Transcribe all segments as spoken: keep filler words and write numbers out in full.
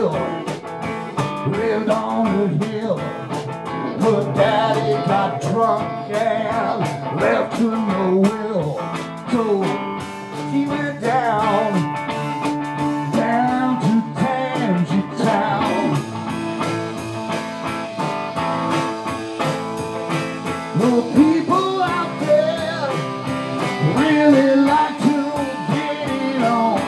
Magill lived on the hill. Her daddy got drunk and left her no will. So she went down, down to Tansy Town. The people out there really like to get it on.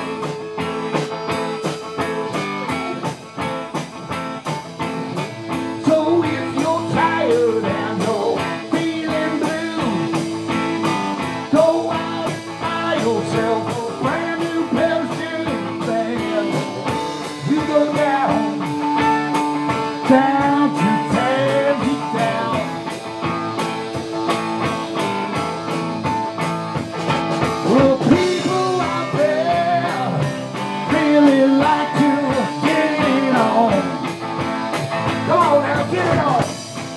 So if you're tired and you're feeling blue, go out and buy yourself a brand new pair of shoes, and you go down, down to Tansy Town. Well, people out there really like to get it on. Come on now, get it on.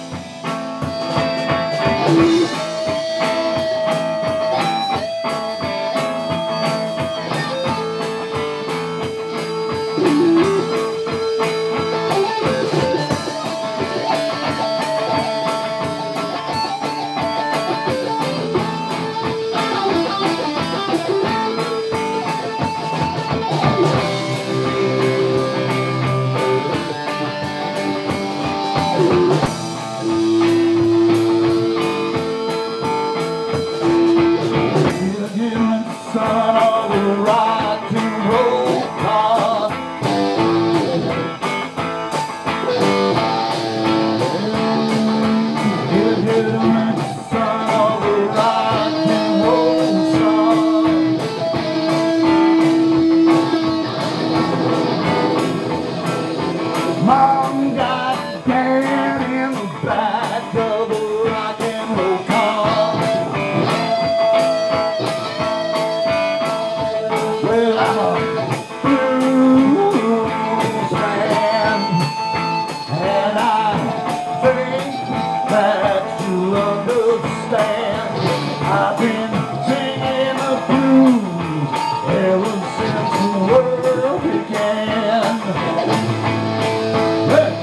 Son of a rock and roll car. Illegitimate son of a rock and roll star. Mom got Dad in the back of a rock and roll car. Well, I'm a blues man, and I think that you'll understand. I've been singing the blues ever since the world began. Hey.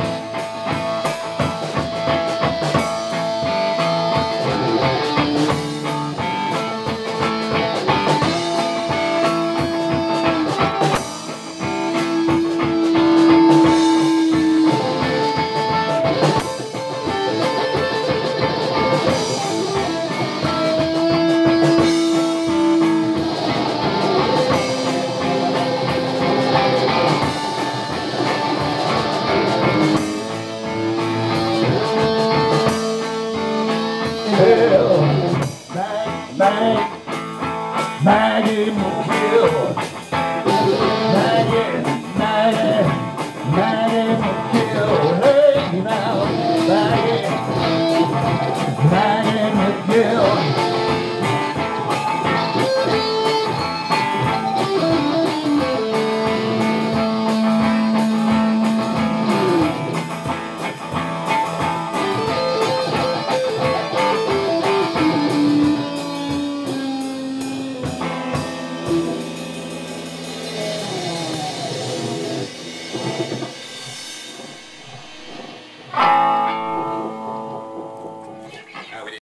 Well, Mag, Mag, Maggie Magill